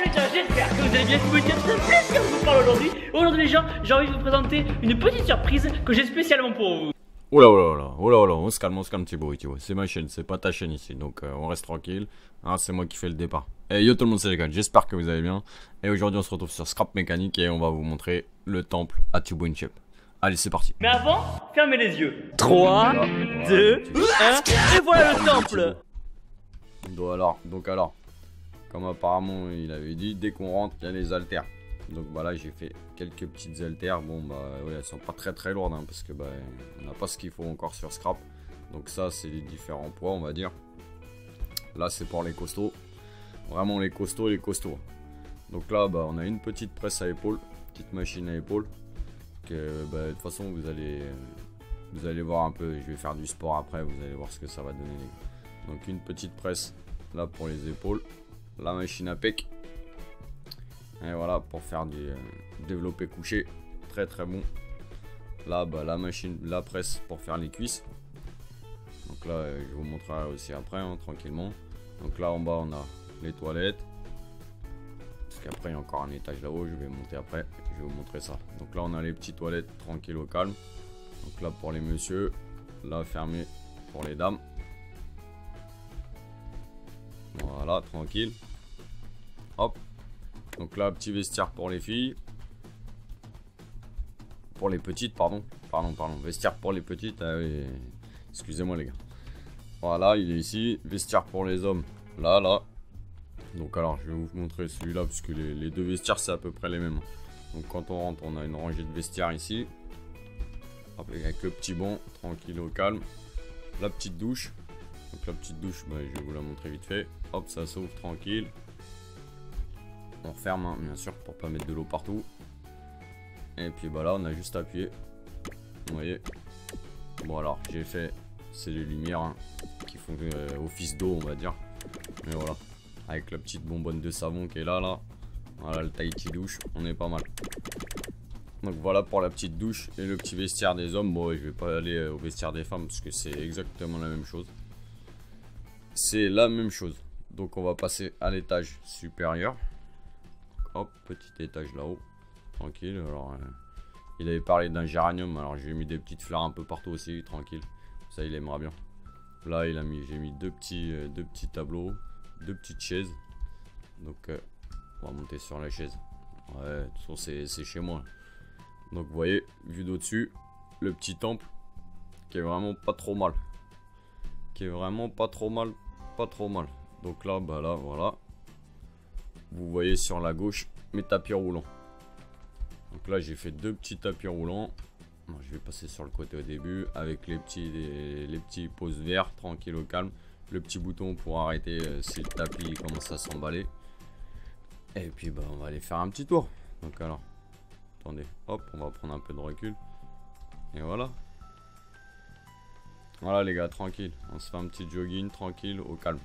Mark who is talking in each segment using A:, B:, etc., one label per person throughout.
A: les gens, j'espère que vous allez bien. C'est un plaisir de vous parler aujourd'hui. Aujourd'hui les gens, j'ai envie de vous présenter une petite surprise que j'ai spécialement pour vous.
B: Oula, on se calme Thibaut, c'est ma chaîne, c'est pas ta chaîne ici, donc on reste tranquille. Ah, c'est moi qui fais le départ. Et yo tout le monde, c'est les gars, j'espère que vous allez bien. Et aujourd'hui on se retrouve sur Scrap Mécanique et on va vous montrer le temple à Thibaut InShape. Allez, c'est parti.
A: Mais avant, fermez les yeux. 3, 2, 1, et voilà le temple.
B: Donc alors, comme apparemment il avait dit, dès qu'on rentre, il y a les haltères. Donc bah là j'ai fait quelques petites haltères. Bon bah ouais, elles sont pas très lourdes hein, parce que bah on n'a pas ce qu'il faut encore sur Scrap. Donc ça c'est les différents poids on va dire. Là c'est pour les costauds. Vraiment les costauds. Donc là bah on a une petite presse à épaules, petite machine à épaules. Que bah de toute façon vous allez voir un peu. Je vais faire du sport après, vous allez voir ce que ça va donner les gars. Donc une petite presse là pour les épaules. La machine à pec. Et voilà pour faire du développé couché, très bon. Là bah la machine, la presse pour faire les cuisses. Donc là je vous montrerai aussi après hein, tranquillement. Donc là en bas on a les toilettes. Parce qu'après il y a encore un étage là-haut, je vais monter après, je vais vous montrer ça. Donc là on a les petites toilettes tranquilles au calme. Donc là pour les messieurs, là fermé pour les dames. Voilà tranquille. Hop. Donc là, petit vestiaire pour les filles. Pour les petites, pardon. Vestiaire pour les petites. Ah oui. Excusez-moi les gars. Voilà, il est ici. Vestiaire pour les hommes. Là. Donc alors, je vais vous montrer celui-là. Parce que les deux vestiaires, c'est à peu près les mêmes. Donc quand on rentre, on a une rangée de vestiaires ici. Hop, avec le petit banc, tranquille au calme. La petite douche. Donc la petite douche, bah, je vais vous la montrer vite fait. Hop, ça s'ouvre tranquille. On referme hein, bien sûr pour pas mettre de l'eau partout. Et puis bah là on a juste appuyé. Vous voyez. Bon alors j'ai fait, c'est les lumières hein, qui font office d'eau on va dire. Mais voilà. Avec la petite bonbonne de savon qui est là. Voilà le Tahiti douche, on est pas mal. Donc voilà pour la petite douche et le petit vestiaire des hommes. Bon je vais pas aller au vestiaire des femmes parce que c'est exactement la même chose. C'est la même chose. Donc on va passer à l'étage supérieur. Hop, petit étage là-haut, tranquille. Alors, il avait parlé d'un géranium, alors j'ai mis des petites fleurs un peu partout aussi, tranquille. Ça, il aimera bien. Là, j'ai mis deux petits tableaux, deux petites chaises. Donc, on va monter sur la chaise. Ouais, de toute façon, c'est chez moi. Donc, vous voyez, vue d'au-dessus, le petit temple qui est vraiment pas trop mal. Pas trop mal. Donc là, bah là, voilà. Vous voyez sur la gauche mes tapis roulants. Donc là j'ai fait deux petits tapis roulants. Non, je vais passer sur le côté au début avec les petits poses verts tranquille au calme. Le petit bouton pour arrêter si le tapis commence à s'emballer. Et puis bah on va aller faire un petit tour. Donc alors attendez, hop, on va prendre un peu de recul. Et voilà. Voilà les gars, tranquille. On se fait un petit jogging tranquille au calme.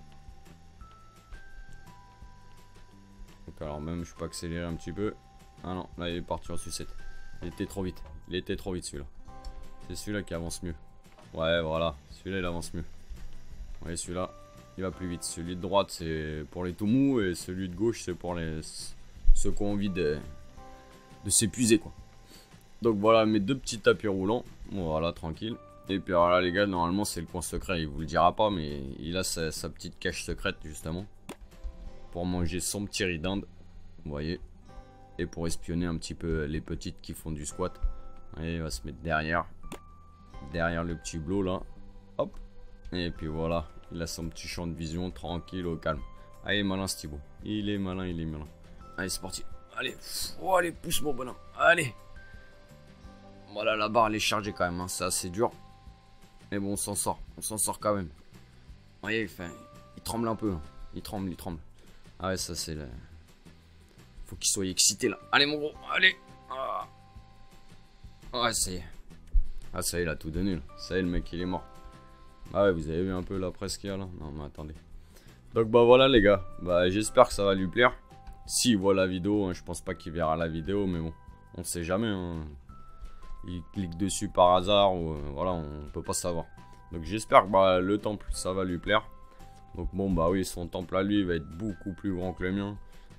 B: Donc alors même je peux accélérer un petit peu. Ah non, là il est parti en sucette. Il était trop vite celui-là. C'est celui-là qui avance mieux. Ouais voilà, celui-là il avance mieux. Vous voyez celui-là, il va plus vite. Celui de droite c'est pour les tout mous et celui de gauche c'est pour ceux qui ont envie de s'épuiser quoi. Donc voilà mes deux petits tapis roulants. Bon, voilà tranquille. Et puis alors là les gars, normalement c'est le coin secret. Il vous le dira pas mais il a sa petite cache secrète justement. Pour manger son petit riz d'Inde, vous voyez, et pour espionner un petit peu les petites qui font du squat. Et il va se mettre derrière le petit blot là, hop, et puis voilà, il a son petit champ de vision tranquille au calme. Allez malin ce Thibaut, il est malin. Allez c'est parti, allez, allez pousse mon bonhomme, allez. Voilà la barre elle est chargée quand même, hein. C'est assez dur, mais bon on s'en sort quand même. Vous voyez, il tremble un peu, hein. il tremble. Ah ouais, ça c'est le... Faut qu'il soit excité là. Allez mon gros, allez. Ah. Ouais, ça y est. Ah ça y est, il a tout donné là. Ça y est, le mec il est mort. Ah ouais, vous avez vu un peu la presse qu'il y a là? Non mais attendez. Donc bah voilà les gars. Bah j'espère que ça va lui plaire. S'il voit la vidéo, hein, je pense pas qu'il verra la vidéo, mais bon, on sait jamais. Hein. Il clique dessus par hasard ou voilà, on peut pas savoir. Donc j'espère que bah, le temple ça va lui plaire. Donc bon bah oui, son temple à lui va être beaucoup plus grand que le mien.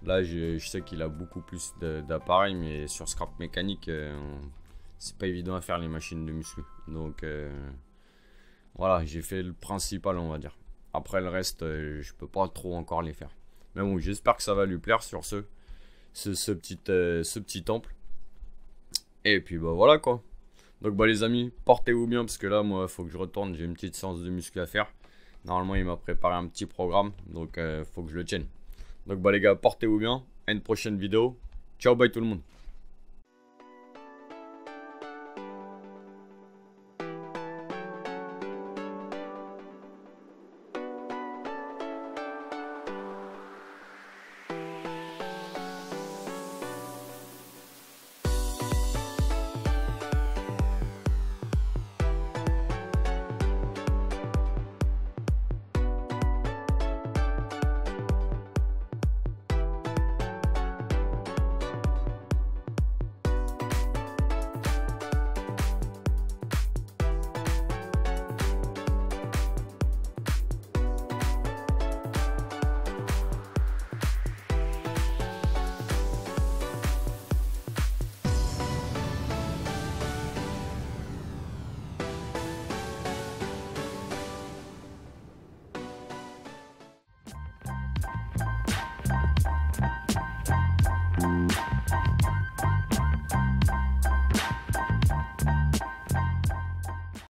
B: Là, je sais qu'il a beaucoup plus d'appareils, mais sur scrap mécanique, c'est pas évident à faire les machines de muscu. Donc, voilà, j'ai fait le principal, on va dire. Après, le reste, je peux pas trop encore les faire. Mais bon, j'espère que ça va lui plaire sur ce petit temple. Et puis, bah voilà quoi. Donc, bah les amis, portez-vous bien, parce que là, moi, il faut que je retourne. J'ai une petite séance de muscu à faire. Normalement, il m'a préparé un petit programme, donc faut que je le tienne. Donc bah les gars, portez-vous bien, à une prochaine vidéo. Ciao, bye tout le monde.